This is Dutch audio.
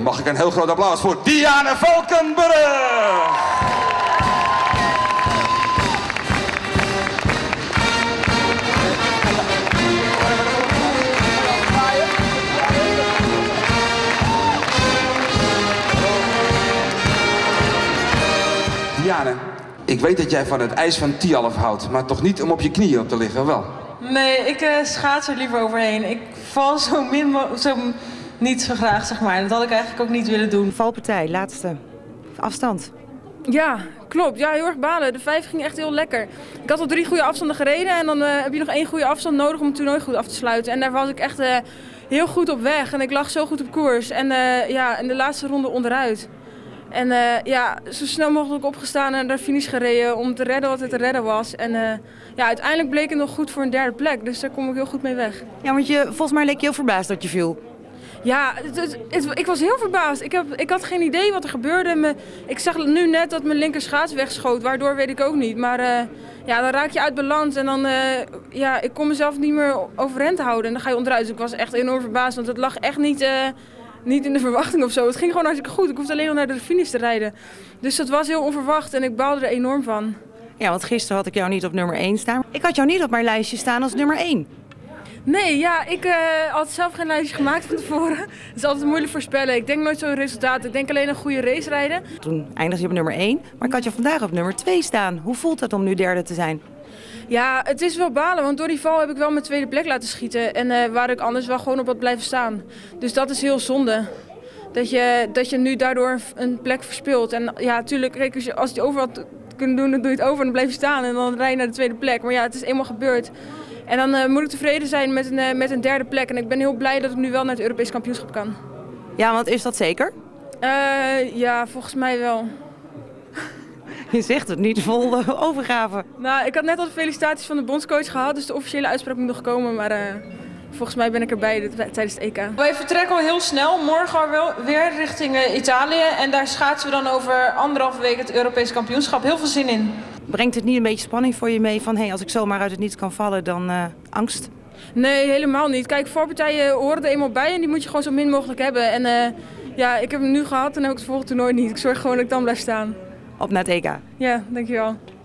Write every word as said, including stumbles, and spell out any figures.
mag ik een heel groot applaus voor Diane Valkenburg. Diane, ik weet dat jij van het ijs van Tialf houdt, maar toch niet om op je knieën op te liggen, wel? Nee, ik uh, schaats er liever overheen. Ik val zo min zo niet zo graag, zeg maar. Dat had ik eigenlijk ook niet willen doen. Valpartij, laatste afstand. Ja, klopt. Ja, heel erg balen. De vijf ging echt heel lekker. Ik had al drie goede afstanden gereden en dan uh, heb je nog één goede afstand nodig om het toernooi goed af te sluiten. En daar was ik echt uh, heel goed op weg en ik lag zo goed op koers. En uh, ja, in de laatste ronde onderuit. En uh, ja, zo snel mogelijk opgestaan en naar de finish gereden om te redden wat er te redden was. En uh, ja, uiteindelijk bleek het nog goed voor een derde plek, dus daar kom ik heel goed mee weg. Ja, want je, volgens mij leek je heel verbaasd dat je viel. Ja, het, het, het, ik was heel verbaasd. Ik, heb, ik had geen idee wat er gebeurde. Me, ik zag nu net dat mijn linker schaats wegschoot, waardoor weet ik ook niet. Maar uh, ja, dan raak je uit balans en dan, uh, ja, ik kon mezelf niet meer overeind houden. En dan ga je onderuit. Dus ik was echt enorm verbaasd, want het lag echt niet... Uh, Niet in de verwachting of zo. Het ging gewoon hartstikke goed. Ik hoefde alleen nog naar de finish te rijden. Dus dat was heel onverwacht en ik baalde er enorm van. Ja, want gisteren had ik jou niet op nummer één staan. Ik had jou niet op mijn lijstje staan als nummer één. Nee, ja, ik uh, had zelf geen lijstje gemaakt van tevoren. Het is altijd moeilijk voorspellen. Ik denk nooit zo'n resultaat. Ik denk alleen een goede race rijden. Toen eindigde je op nummer één, maar ik had je vandaag op nummer twee staan. Hoe voelt het om nu derde te zijn? Ja, het is wel balen, want door die val heb ik wel mijn tweede plek laten schieten. En uh, waar ik anders wel gewoon op had blijven staan. Dus dat is heel zonde. Dat je, dat je nu daardoor een plek verspeelt. En ja, natuurlijk, kijk, als je, als je het over had kunnen doen, dan doe je het over en dan blijf je staan. En dan rij je naar de tweede plek. Maar ja, het is eenmaal gebeurd. En dan uh, moet ik tevreden zijn met een, uh, met een derde plek. En ik ben heel blij dat ik nu wel naar het Europees kampioenschap kan. Ja, want is dat zeker? Uh, ja, volgens mij wel. Je zegt het niet vol uh, overgave. Nou, ik had net al de felicitaties van de bondscoach gehad, dus de officiële uitspraak moet nog komen. Maar uh, volgens mij ben ik erbij de, tijdens het E K. Wij vertrekken al heel snel, morgen al weer richting uh, Italië. En daar schaatsen we dan over anderhalve week het Europees kampioenschap. Heel veel zin in. Brengt het niet een beetje spanning voor je mee van hey, als ik zomaar uit het niets kan vallen, dan uh, angst? Nee, helemaal niet. Kijk, voorpartijen horen er eenmaal bij en die moet je gewoon zo min mogelijk hebben. En uh, ja, ik heb hem nu gehad en heb ik het volgende toernooi niet. Ik zorg gewoon dat ik dan blijf staan. Op naar het E K. Ja, dankjewel.